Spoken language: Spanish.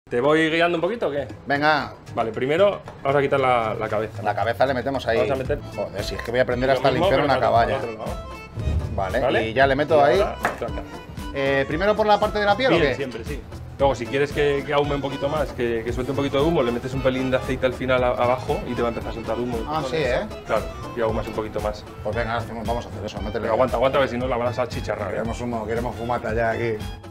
¿Te voy guiando un poquito o qué? Venga, Vale, primero vamos a quitar la cabeza. la cabeza le metemos ahí. Vamos a meter- Joder, si es que voy a aprender Lo hasta mismo, limpiar pero una al caballa. otro lado. Vale, ¿Vale? y ya le meto Y ahí. ahora, taca. Primero por la parte de la piel, ¿o Bien, qué? siempre, sí. Luego, si quieres que ahume un poquito más, que suelte un poquito de humo, le metes un pelín de aceite al final abajo y te va a empezar a soltar humo. Ah, sí, ¿eh? Claro, y ahumas un poquito más. Pues venga, vamos a hacer eso, métele. Pero aguanta, aguanta, a ver si no la van a chicharrar. Queremos humo, queremos fumata ya aquí.